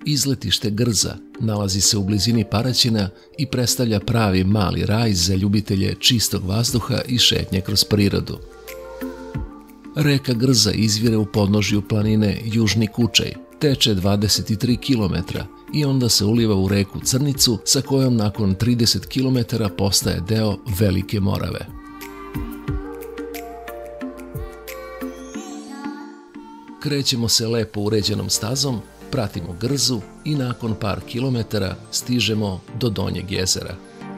Izletište Grza nalazi se u blizini Paraćina i predstavlja pravi mali raj za ljubitelje čistog vazduha i šetnje kroz prirodu. Reka Grza izvire u podnožju planine Južni Kučaj, teče 23 km i onda se uliva u reku Crnicu sa kojom nakon 30 km postaje deo Velike Morave. Krećemo se lepo uređenom stazom, pratimo Grzu i nakon par kilometara stižemo do Donjeg jezera.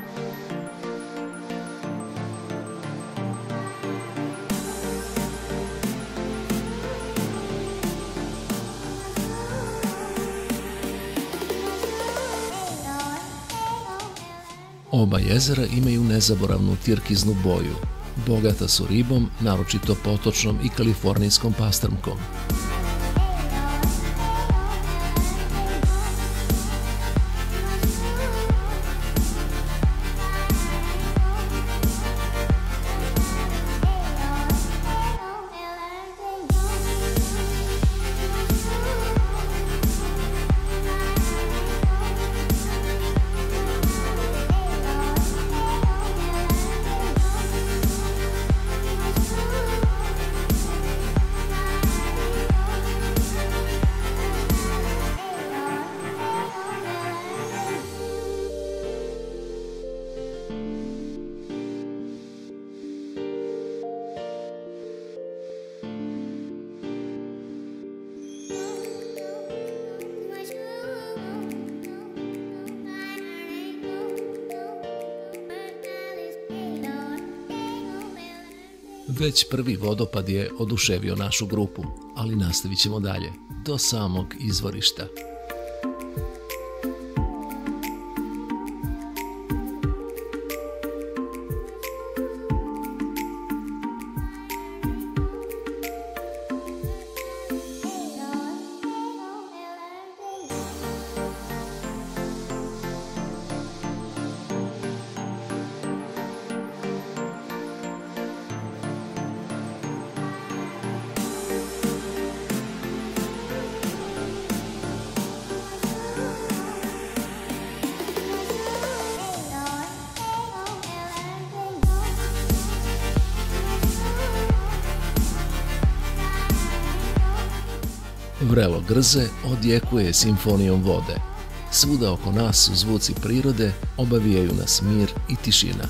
Oba jezera imaju nezaboravnu tirkiznu boju. Bogata su ribom, naročito potočnom i kalifornijskom pastrmkom. Već prvi vodopad je oduševio našu grupu, ali nastavit ćemo dalje, do samog izvorišta. Vrelo Grze odjekuje simfonijom vode. Svuda oko nas su zvuci prirode, obavijaju nas mir i tišina.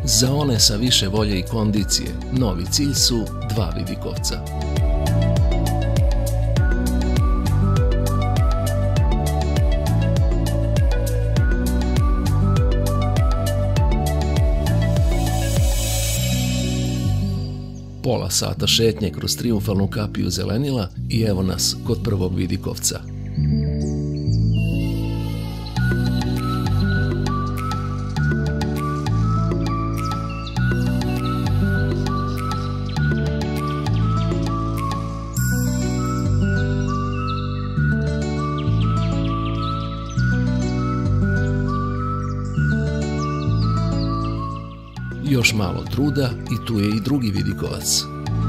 Za one sa više volje i kondicije, novi cilj su 2 vidikovca. Pola sata šetnje kroz trijumfalnu kapiju zelenila i evo nas kod prvog vidikovca. Još malo truda i tu je i drugi vidikovac.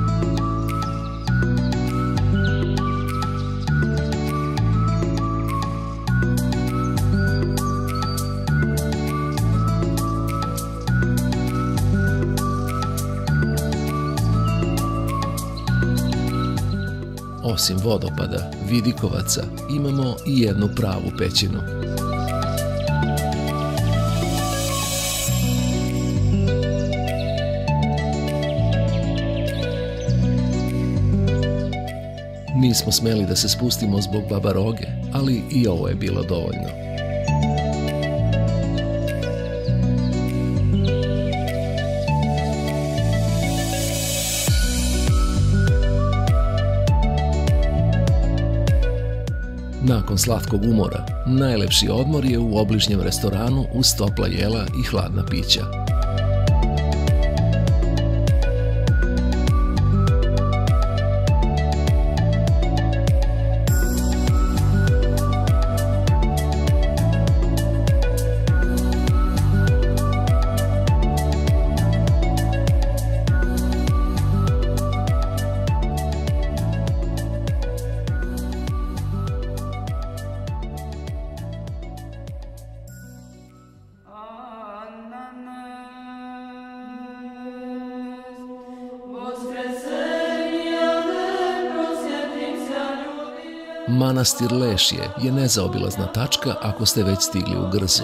Osim vodopada, vidikovaca, imamo i jednu pravu pećinu. Nismo smeli da se spustimo zbog babaroge, ali i ovo je bilo dovoljno. Nakon slatkog umora, najlepši odmor je u obližnjem restoranu uz topla jela i hladna pića. Manastir Lešje je nezaobilazna tačka ako ste već stigli u Grzu.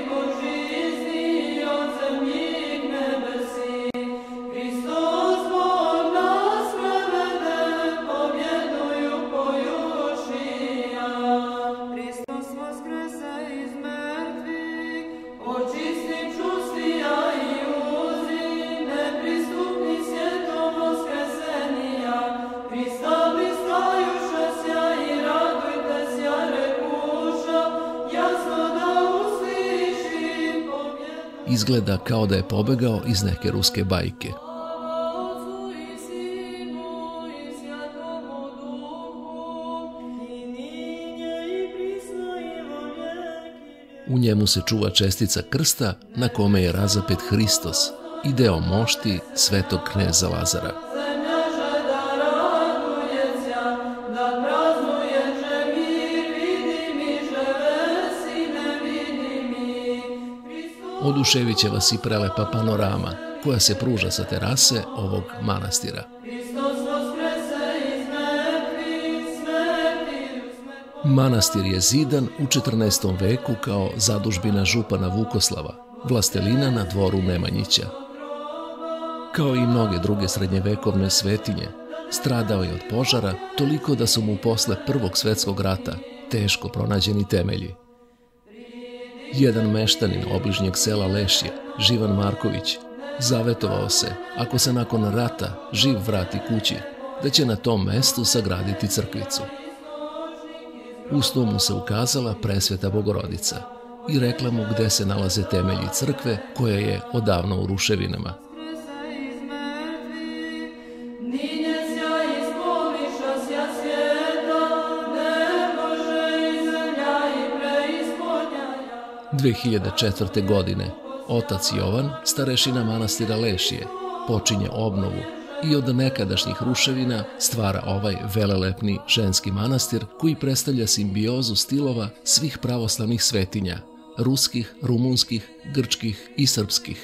Izgleda kao da je pobegao iz neke ruske bajke. U njemu se čuva čestica krsta na kome je razapet Hristos i deo mošti svetog kneza Lazara. Oduševit će vas i prelepa panorama koja se pruža sa terase ovog manastira. Manastir je zidan u 14. veku kao zadužbina župana Vukoslava, vlastelina na dvoru Nemanjića. Kao i mnoge druge srednjevekovne svetinje, stradao je od požara toliko da su mu posle Prvog svetskog rata teško pronađeni temelji. Jedan meštanin obližnjeg sela Lešje, Živan Marković, zavetovao se, ako se nakon rata živ vrati kući, da će na tom mestu sagraditi crkvicu. U snu mu se ukazala presveta Bogorodica i rekla mu gde se nalaze temelji crkve koja je odavno u ruševinama. – 2004. godine otac Jovan, starešina manastira Lešje, počinje obnovu i od nekadašnjih ruševina stvara ovaj velelepni ženski manastir koji predstavlja simbiozu stilova svih pravoslavnih svetinja, ruskih, rumunskih, grčkih i srpskih.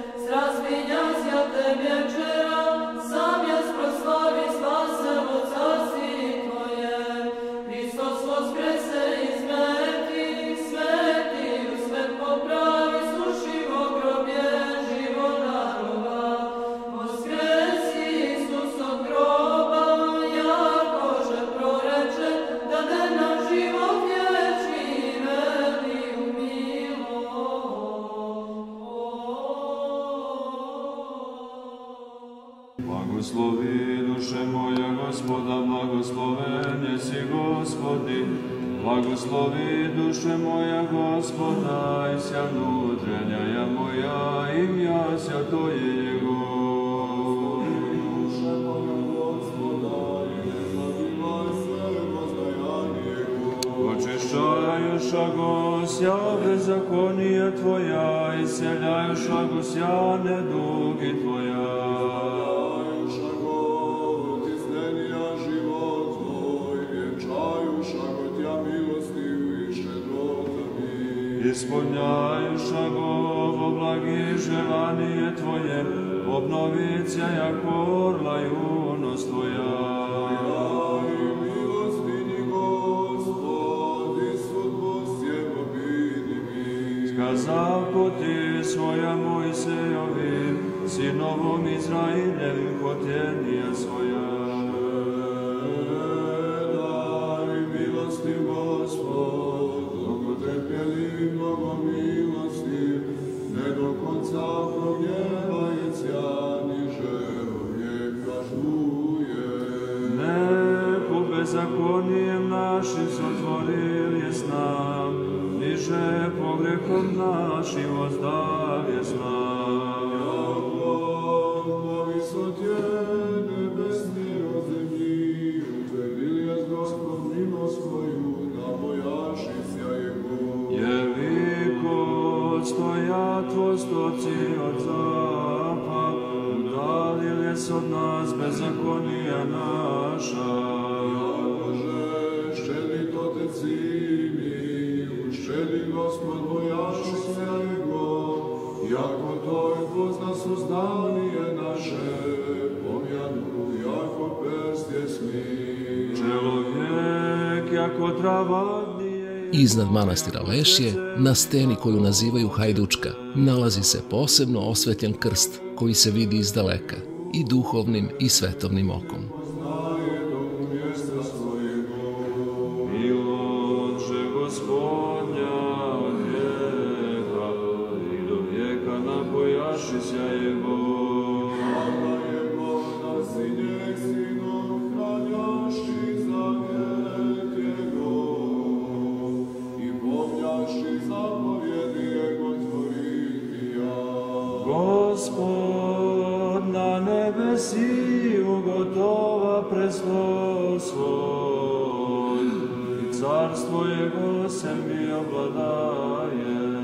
Tebie, czera, zamiast prosławić Spasa, Gospoda, blagosloven jesi Gospodi, blagoslovi duše moja Gospoda, i sja nutrenja moja, imja svjatoje Jego. Duše moja Gospoda, i ne zabivaj sve vozdajanje Jego. Očišćajuša Gosja bezakonija Tvoja, i seljajuša Gosja nedugi Tvoja. Ispunjajuša go blagi želanije Tvoje, obnovicija jak orla junost Tvoja. I milostini Gospodi, sudbo sjebo bidi mi. Skazal poti svoja Mojsejovim, sinovom Izrailevim hotjenija svoja. Daj milosti Gospod, trpjeli mnogo milosti, ne do konca prognjevajec niže uvijek kažnuje. Neko bezakonijem našim sotvoril je s nam, niže pogrehom našim ozdav je s nam. Jako po visotje nebesni od zemlji, utvrdil je s Gospod milost svoju, nabojaši sja Jego. Stojatvo stoci od zapad, udalil je s od nas bezakonija naša. Bože, ščeli to te cimi, uščeli Gospod bojaši se Jego, jako to je pozna suzdavnije naše, pomjanu jako perstje smi. Čelovjek jako travadni, Iznad manastira Lešje, na steni koju nazivaju Hajdučka, nalazi se posebno osvetljen krst koji se vidi iz daleka i duhovnim i svetovnim okom. Milosće Gospodnja od vijeka i do vijeka napojaši sja Jego. Hvala Jego na sinjeg sinom hranjaši zavjet Jego. Gospod na nebesi ugotova presto svoj i carstvo Jego se mi obladaje.